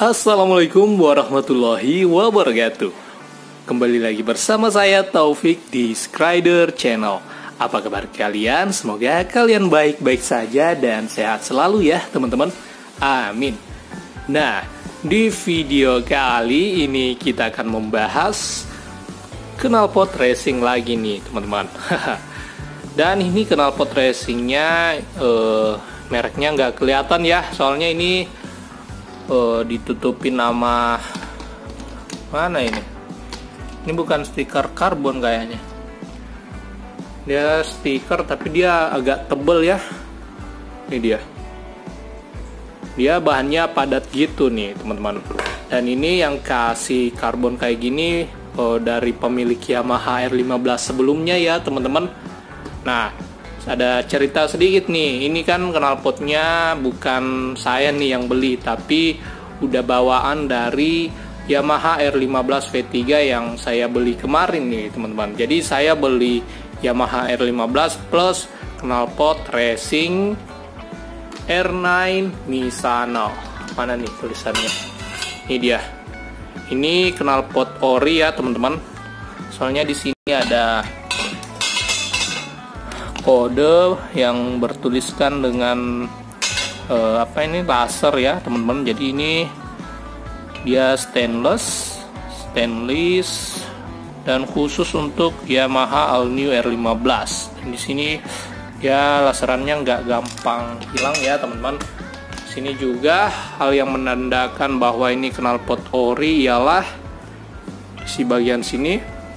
Assalamualaikum warahmatullahi wabarakatuh. Kembali lagi bersama saya Taufik di Skrider Channel. Apa kabar kalian? Semoga kalian baik-baik saja dan sehat selalu ya teman-teman. Amin. Nah, di video kali ini kita akan membahas knalpot racing lagi nih teman-teman. Dan ini knalpot racingnya mereknya nggak kelihatan ya, soalnya ini ditutupin nama mana ini? Ini bukan stiker karbon kayaknya. Dia stiker tapi dia agak tebel ya. Ini dia. Dia bahannya padat gitu nih teman-teman. Dan ini yang kasih karbon kayak gini dari pemilik Yamaha R15 sebelumnya ya teman-teman. Nah, ada cerita sedikit nih. Ini kan knalpotnya bukan saya nih yang beli, tapi udah bawaan dari Yamaha R15 V3 yang saya beli kemarin nih teman-teman. Jadi saya beli Yamaha R15 plus knalpot racing R9 Misano. Mana nih tulisannya? Ini dia. Ini knalpot ori ya teman-teman. Soalnya di sini ada kode yang bertuliskan dengan laser ya teman-teman. Jadi ini dia stainless dan khusus untuk Yamaha All New R15. Di sini ya laserannya nggak gampang hilang ya teman-teman. Sini juga hal yang menandakan bahwa ini knalpot ori ialah di bagian sini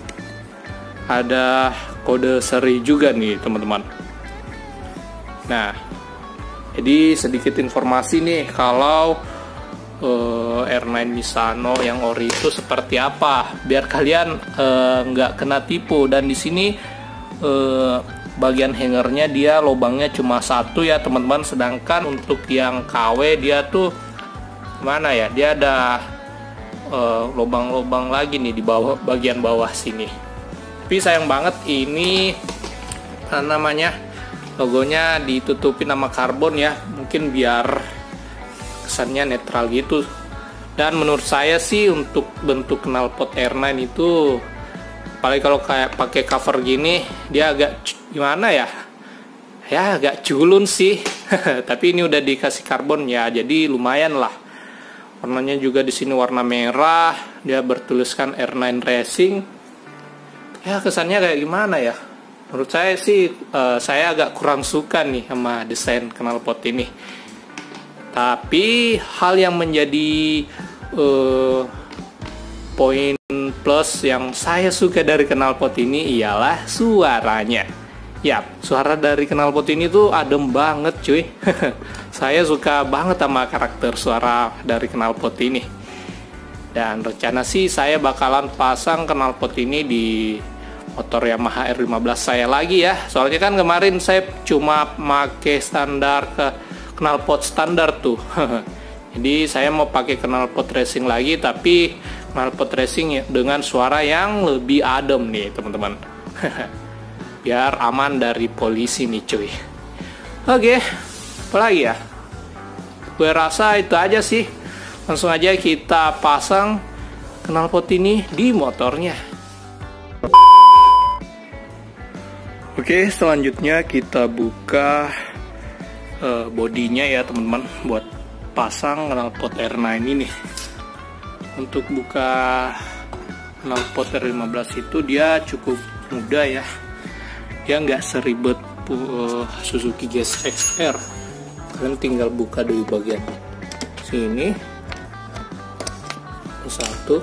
ada kode seri juga nih teman-teman. Nah, jadi sedikit informasi nih kalau R9 Misano yang ori itu seperti apa, biar kalian nggak kena tipu. Dan di sini bagian hangernya dia lubangnya cuma satu ya teman-teman, sedangkan untuk yang KW dia tuh mana ya, dia ada lubang-lubang lagi nih di bawah, bagian bawah sini. Tapi sayang banget ini namanya logonya ditutupin sama karbon ya, mungkin biar kesannya netral gitu. Dan menurut saya sih untuk bentuk knalpot R9 itu, apalagi kalau kayak pakai cover gini, dia agak gimana ya, agak culun sih. Tapi ini udah dikasih karbon ya, jadi lumayan lah. Warnanya juga di sini warna merah, dia bertuliskan R9 Racing. Ya kesannya kayak gimana ya? Menurut saya sih saya agak kurang suka nih sama desain knalpot ini. Tapi hal yang menjadi poin plus yang saya suka dari knalpot ini ialah suaranya. Ya, suara dari knalpot ini tuh adem banget cuy. Saya suka banget sama karakter suara dari knalpot ini. Dan rencana sih saya bakalan pasang knalpot ini di motor Yamaha R15 saya lagi ya. Soalnya kan kemarin saya cuma pakai standar knalpot standar tuh. Jadi saya mau pakai knalpot racing lagi, tapi knalpot racing dengan suara yang lebih adem nih teman-teman. Biar aman dari polisi nih cuy. Oke, apa lagi ya? Gue rasa itu aja sih. Langsung aja kita pasang knalpot ini di motornya. Oke, selanjutnya kita buka bodinya ya teman-teman, buat pasang knalpot R9 ini. Untuk buka knalpot R15 itu dia cukup mudah ya, dia nggak seribet Suzuki GSX-R. Kalian tinggal buka dari bagian sini satu,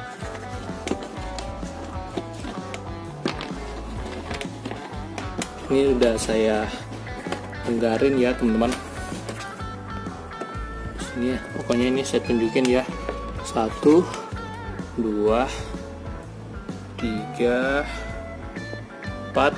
ini udah saya longgarin ya teman-teman. Sini ya, pokoknya ini saya tunjukin ya. 1, 2, 3, 4,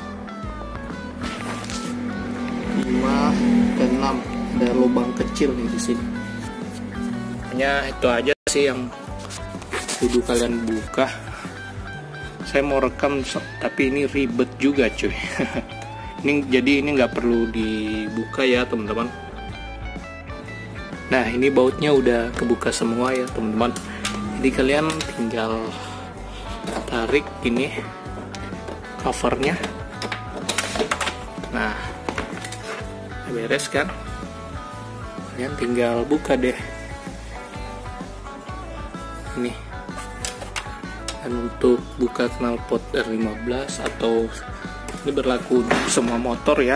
5, dan 6. Ada lubang kecil nih di sini. Hanya itu aja sih yang kudu kalian buka. Saya mau rekam tapi ini ribet juga cuy. Jadi ini nggak perlu dibuka ya teman-teman. Nah, ini bautnya udah kebuka semua ya teman-teman. Jadi kalian tinggal tarik ini covernya. Nah, beres kan? Kalian tinggal buka deh. Ini. Dan untuk buka knalpot R15 atau ini berlaku untuk semua motor ya.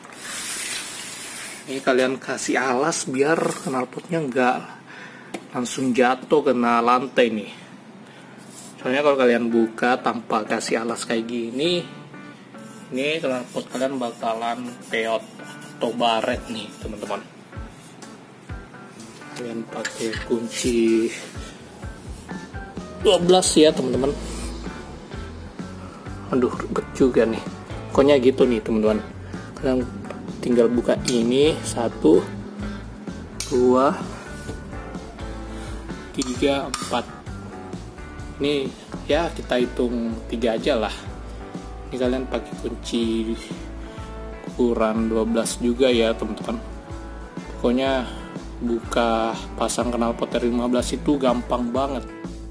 Ini kalian kasih alas biar knalpotnya nggak langsung jatuh kena lantai nih. Soalnya kalau kalian buka tanpa kasih alas kayak gini, ini knalpot kalian bakalan peot atau baret nih teman-teman. Kalian pakai kunci 12 ya teman-teman. Aduh, ribet juga nih. Pokoknya gitu nih teman-teman. Kalian tinggal buka ini 1, 2, 3, 4. Ini ya kita hitung 3 aja lah. Ini kalian pakai kunci ukuran 12 juga ya teman-teman. Pokoknya buka pasang knalpot R15 itu gampang banget.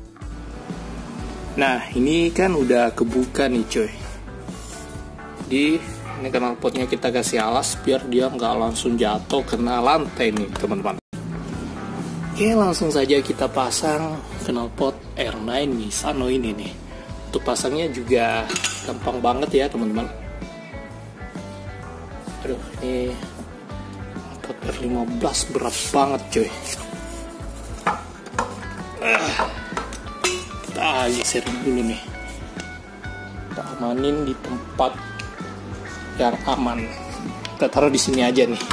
Nah, ini kan udah kebuka nih coy. Jadi ini knalpotnya kita kasih alas biar dia nggak langsung jatuh kena lantai nih teman-teman. Oke, langsung saja kita pasang knalpot R9 Misano ini nih. Untuk pasangnya juga gampang banget ya teman-teman. Aduh, ini knalpot R15 berat banget coy. Kita geserin dulu nih. Kita amanin di tempat yang aman. Kita taruh di sini aja nih.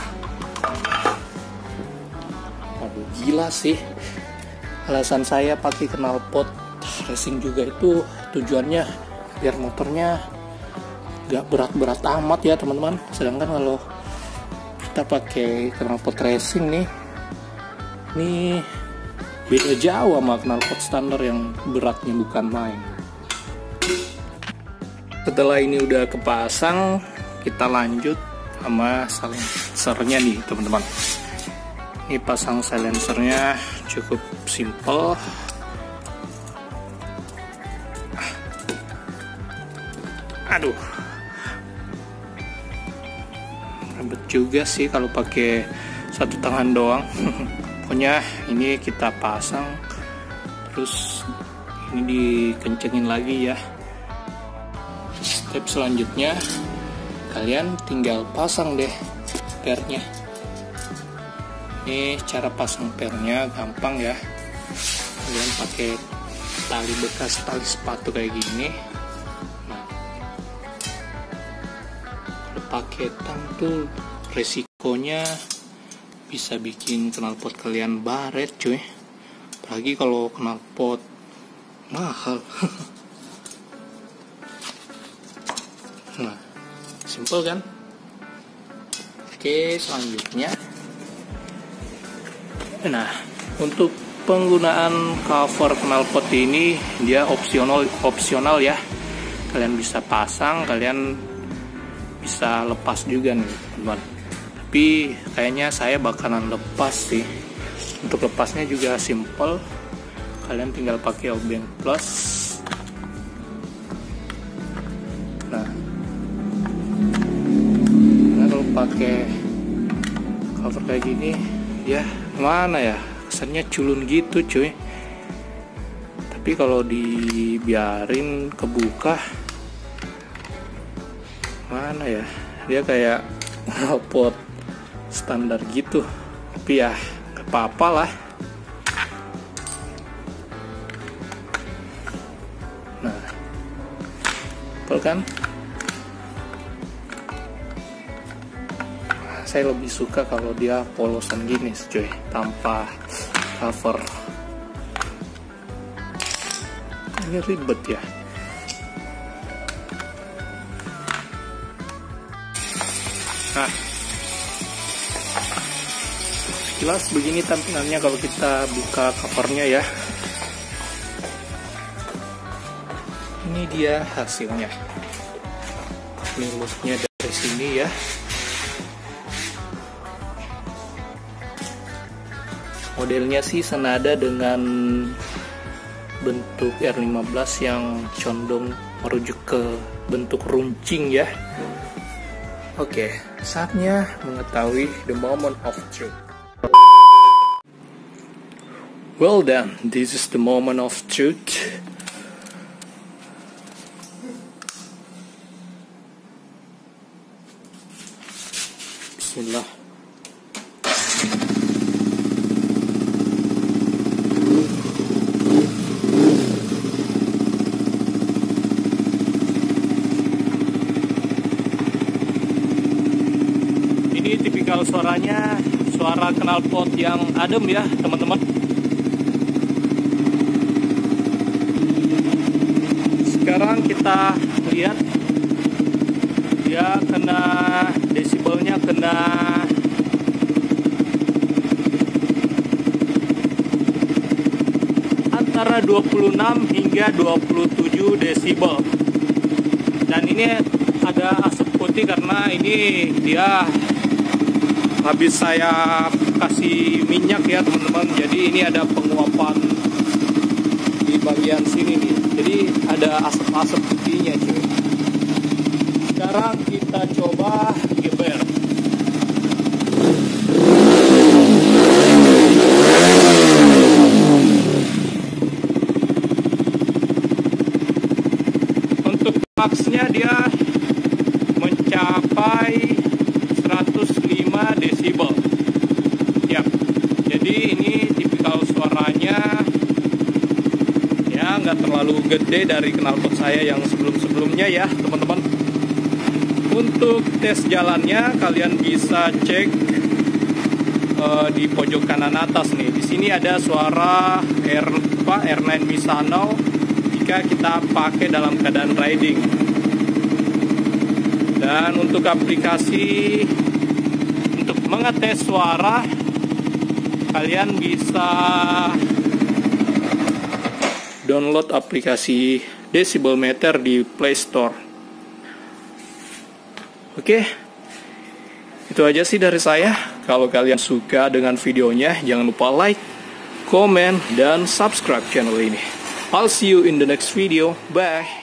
Aduh, gila sih. Alasan saya pakai knalpot racing juga itu tujuannya biar motornya gak berat-berat amat ya teman-teman. Sedangkan kalau kita pakai knalpot racing nih, ini beda jauh sama knalpot standar yang beratnya bukan main. Setelah ini udah kepasang, kita lanjut sama silencernya nih teman-teman. Ini pasang silencernya cukup simple. Aduh, ribet juga sih kalau pakai satu tangan doang. Pokoknya ini kita pasang, terus ini dikencengin lagi ya. Step selanjutnya kalian tinggal pasang deh pernya. Ini cara pasang pernya gampang ya. Kalian pakai tali bekas tali sepatu kayak gini. Nah, kalau pakai tang tuh resikonya bisa bikin knalpot kalian baret cuy. Apalagi kalau knalpot mahal. Nah, simple kan? Oke, selanjutnya. Nah, untuk penggunaan cover knalpot ini dia opsional ya. Kalian bisa pasang, kalian bisa lepas juga nih, teman. Tapi kayaknya saya bakalan lepas sih. Untuk lepasnya juga simple. Kalian tinggal pakai obeng plus. Nah, kalau pakai cover kayak gini, ya mana ya, kesannya culun gitu cuy. Tapi kalau dibiarin kebuka, mana ya, dia kayak knalpot standar gitu. Tapi ya gak apa-apa lah. Nah, betul kan? Saya lebih suka kalau dia polosan gini cuy, tanpa cover. Ini ribet ya. Nah, jelas begini tampilannya kalau kita buka covernya ya. Ini dia hasilnya. Ini looknya dari sini ya. Modelnya sih senada dengan bentuk R15 yang condong merujuk ke bentuk runcing ya. Oke, saatnya mengetahui the moment of truth. Well done, this is the moment of truth. Bismillah. Ini tipikal suaranya, suara knalpot yang adem ya teman-teman. Sekarang kita lihat dia kena desibelnya kena antara 26 hingga 27 desibel. Dan ini ada asap putih karena ini dia habis saya kasih minyak ya teman-teman. Jadi ini ada penguapan di bagian sini nih. Jadi ada asap-asap putihnya cuy. Sekarang kita coba geber. Untuk maksnya dia mencapai 105 desibel. Ya, jadi ini tipikal suaranya ya nggak terlalu gede dari knalpot saya yang sebelum-sebelumnya ya teman-teman. Untuk tes jalannya kalian bisa cek di pojok kanan atas nih. Di sini ada suara R9 Misano jika kita pakai dalam keadaan riding. Dan untuk aplikasi untuk mengetes suara kalian bisa download aplikasi Decibel Meter di Play Store. Oke, itu aja sih dari saya. Kalau kalian suka dengan videonya, jangan lupa like, comment, dan subscribe channel ini. I'll see you in the next video. Bye.